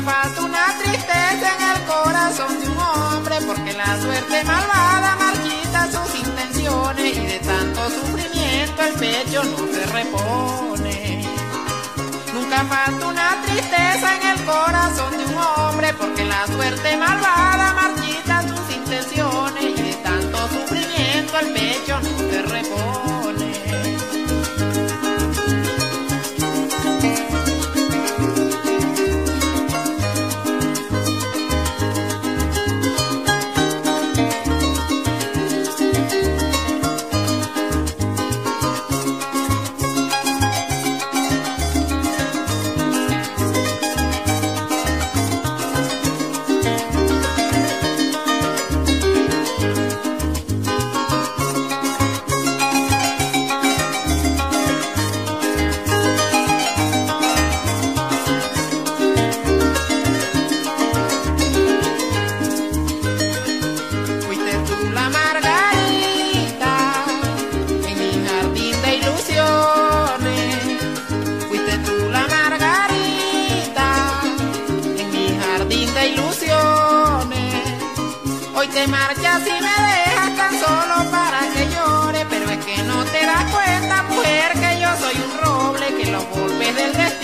falta una tristeza en el corazón de un hombre, porque la suerte malvada marchita sus intenciones y de tanto sufrimiento el pecho no se repone. Nunca falta una tristeza en el corazón de un hombre, porque la suerte malvada marchita sus intenciones y de tanto sufrimiento el pecho no se repone. Hoy te marchas y me dejas tan solo para que llore, pero es que no te das cuenta, mujer, que yo soy un roble, que los golpes del destino